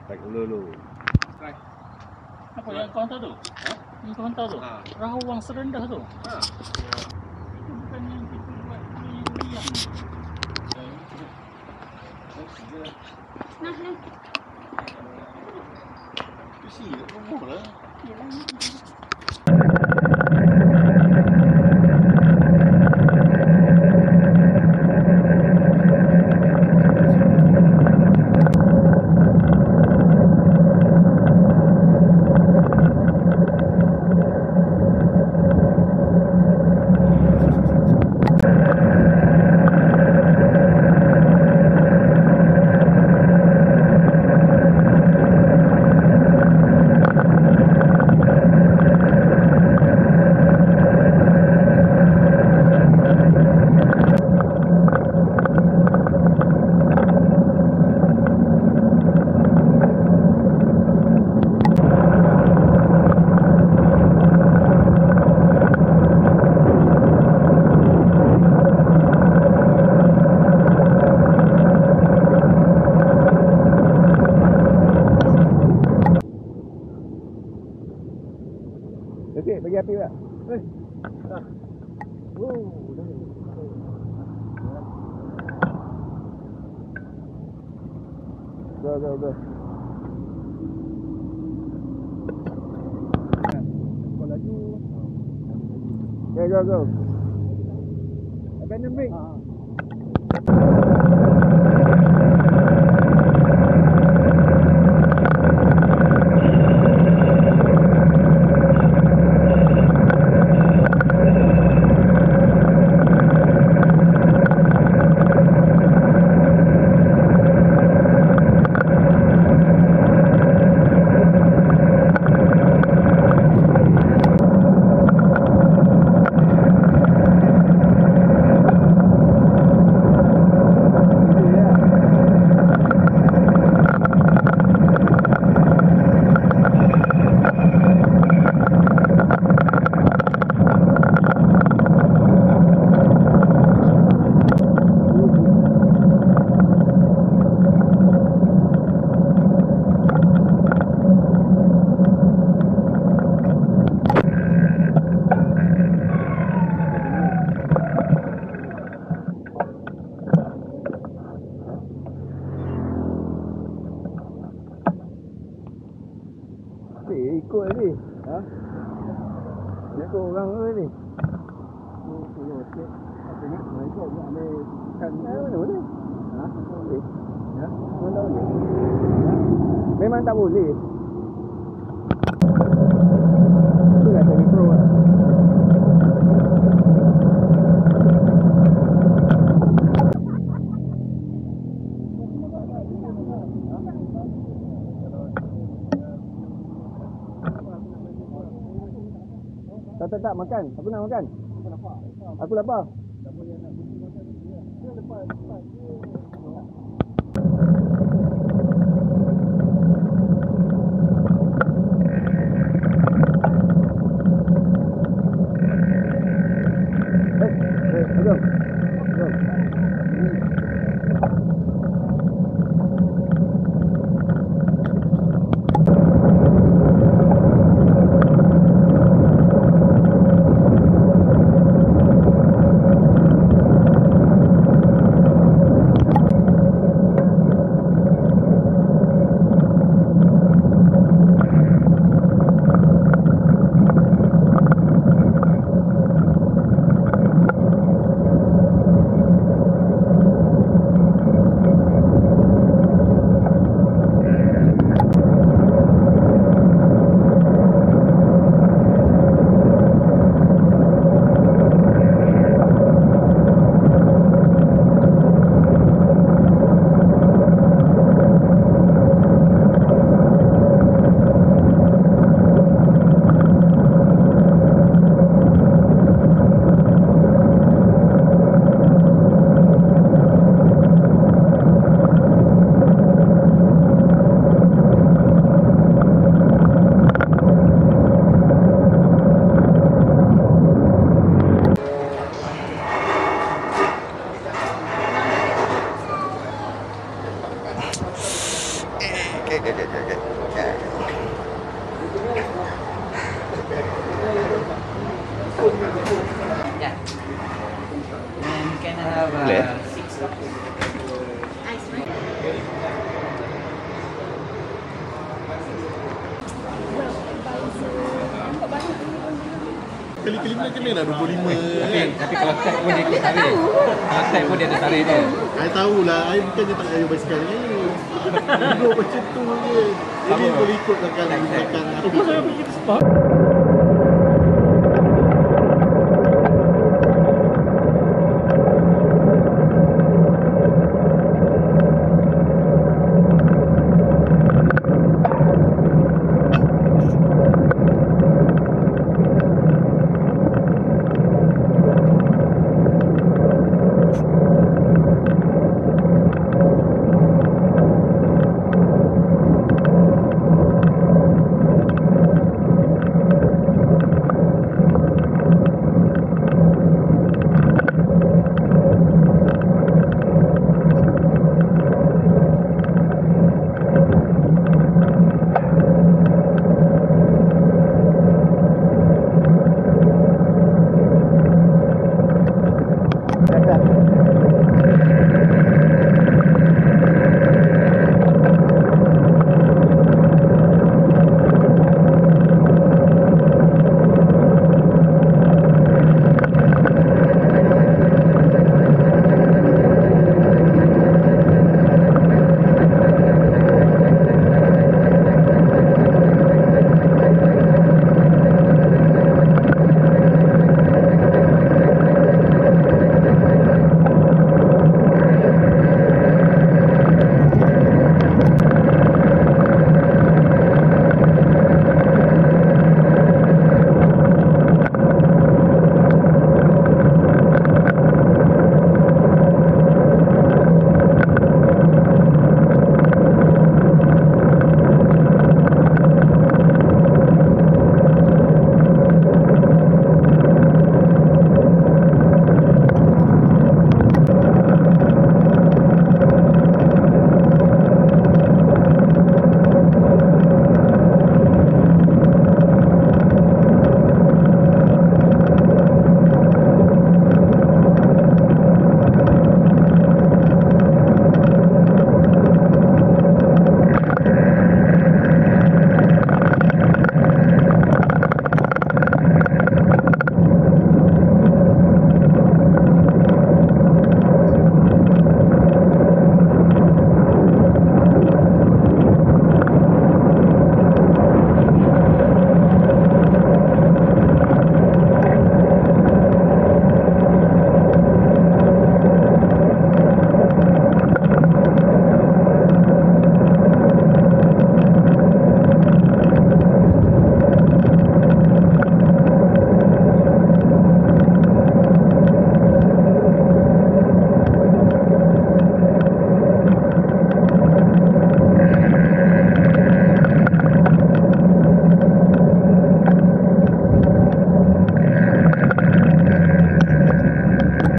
Tak dulu. Try. Apa yang kau hantar tu? Ha? Yang kau hantar tu? Ha. Rawang serendah tu? Ha. Itu bukan yang kita buat meriam. Nah, nah. Isi kat rumah lah. Yelah. Okey, bagi api tak? Dah. Oh, dah. Go. Kau laju. Go. Abandon brake. Ikut ni. Ha? Ikut orang ke ni? Okey. Apa nak? Mai kau nak ambil ikan Mana boleh? Ha? Boleh. Ya. Mana boleh? Memang tak boleh. Tu dah jadi pro lah. Tak makan. Aku nak makan. Aku lapar. Yeah. And can I have Boleh? 6 cups? Ice, right? Kali-kali kena lah 25 kan. Tapi kalau tag pun dia ikut tarik. Kalau tag pun dia ada tarik dia. I tahulah, I bukannya tak kaya basikal ni. Duduk macam tu je. Jadi boleh ikut belakang aku. Kau saya pergi spot.